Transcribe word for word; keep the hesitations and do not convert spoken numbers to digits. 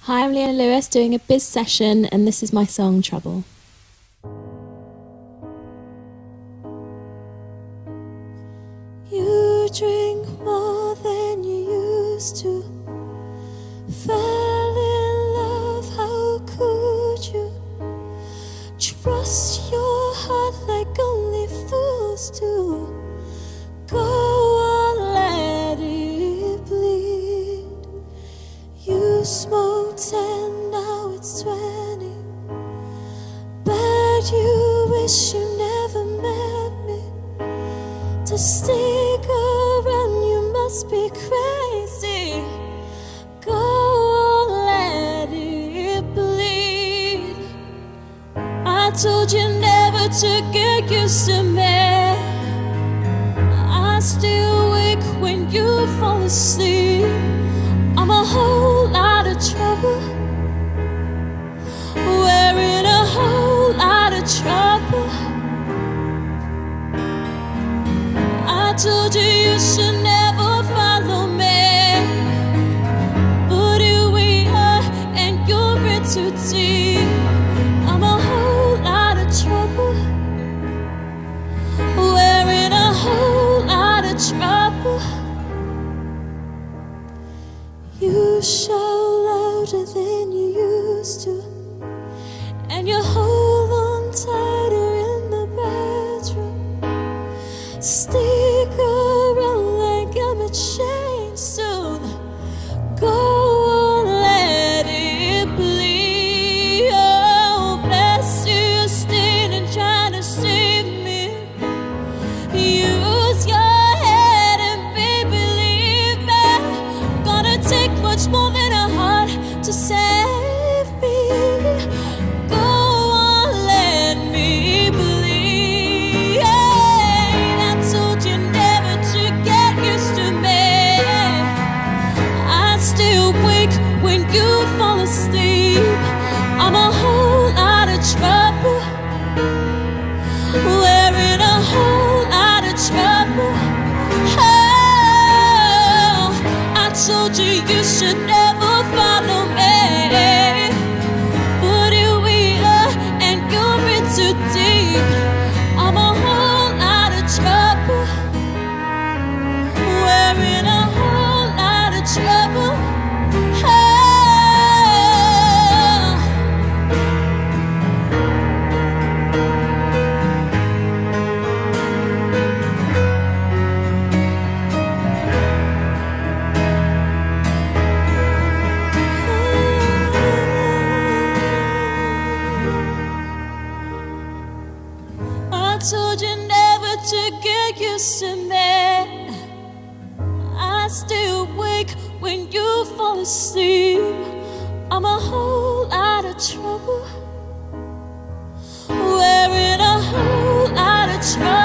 Hi, I'm Leona Lewis doing a biz session, and this is my song Trouble. You drink more than you used to. Fell in love, how could you? Trust your heart like only fools do. Go on, let it bleed. You smoked and now it's twenty. But you wish you never met me. To stick around you must be crazy. Go on, let it bleed. I told you never to get used to me. I still wake when you fall asleep. I'm a whole lot of trouble. We're in a whole lot of trouble. I told you you should never follow me, but here we are and you're in too deep. I'm a whole lot of trouble. We're in a whole lot of trouble. You shout louder than you used to, and you hold on tighter in the bedroom. Stick around like I'm a change soon. Go on, let it bleed. Oh, bless you, you're staying and trying to save me. Use your head and baby, leave me. Gonna take much more than a heart to save me. Go on, let me bleed. I told you never to get used to me. I still wake when you fall asleep. I'm a whole lot of trouble. We're in a whole lot of trouble. Oh, I told you you should never follow me, but here we are and you're in too deep. I'm a whole lot of trouble. We're in a whole lot of trouble. Oh. I told you never to get used to me. I still wake when you fall asleep. I'm a whole lot of trouble. We're in a whole lot of trouble.